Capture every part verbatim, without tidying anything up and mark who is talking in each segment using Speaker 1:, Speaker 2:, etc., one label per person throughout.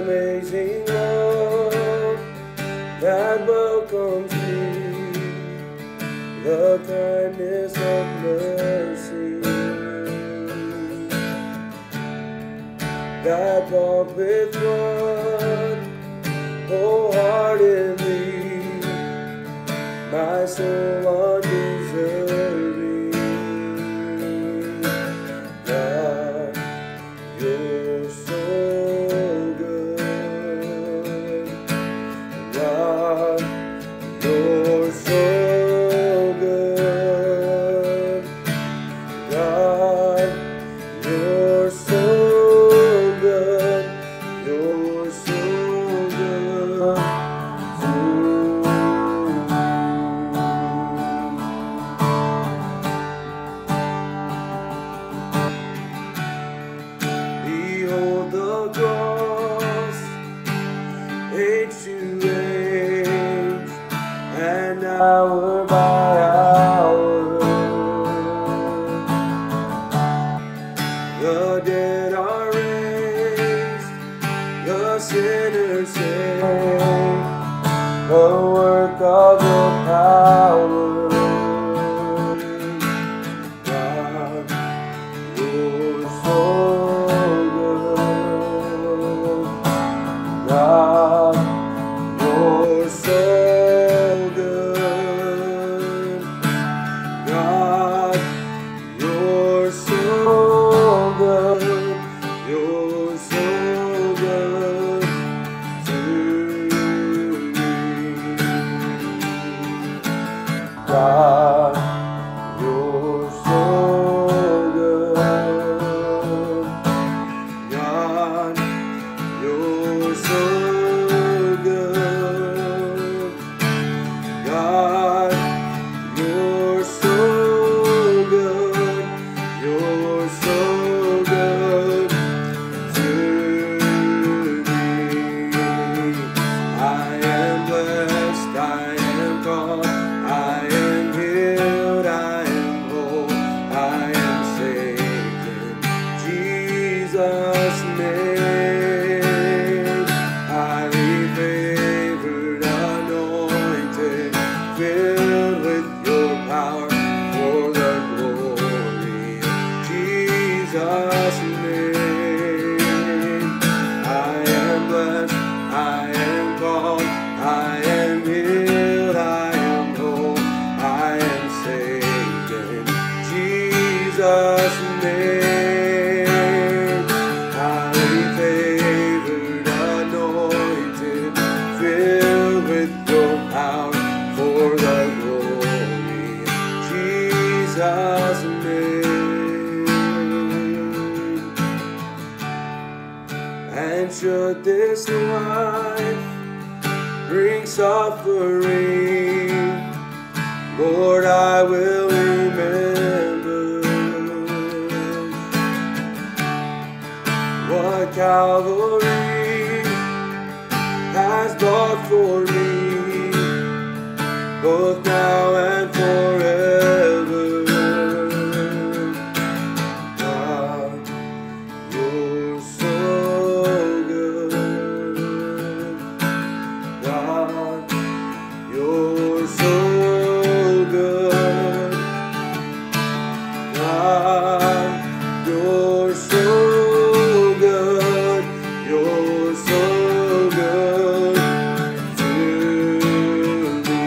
Speaker 1: amazing love that welcomes me, the kindness of mercy that bought with blood, wholeheartedly, my soul undeserving. God, you're so good. God, you're so good. God, you're so good. You're so good. Behold the cross, age to age, and hour by hour, the dead are raised, the sinners saved, the work of your power. God, you're so good. God, you're so good. God, you're so good. You're so good to me. God, you're so good. God, you're so good. God, you're so good. You're so good to me. I am blessed, I am called, I am healed, I am whole, I am saved in Jesus' name. Highly favored, anointed, filled with your power for the glory of Jesus' name. I am blessed, I am called, I am healed, I am whole, I am saved in Jesus' name. Highly favored, anointed, filled with your power for the glory of Jesus' name. And should this life bring suffering, Lord, I will remember what Calvary has bought for me, both now and forever. God, you're so good. God, you're so good. God, you're so good. You're so good to me.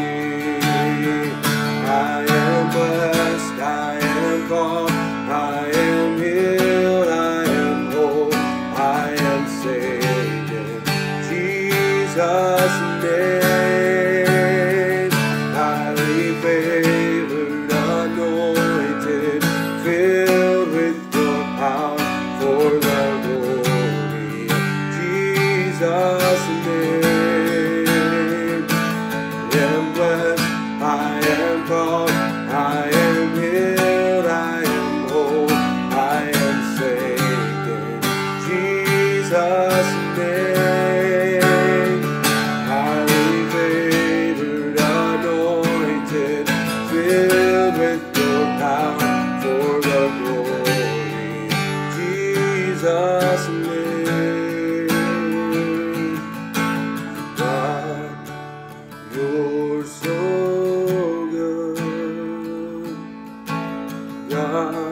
Speaker 1: I am blessed, I am called, I am healed, I am whole, I am saved in Jesus' name. Highly favored, anointed, filled with your power for the glory of Jesus' name. I am blessed, I am called, I am healed, I am whole, I am saved in Jesus' name. Highly favored, anointed, filled with your power for the glory of Jesus' name. God.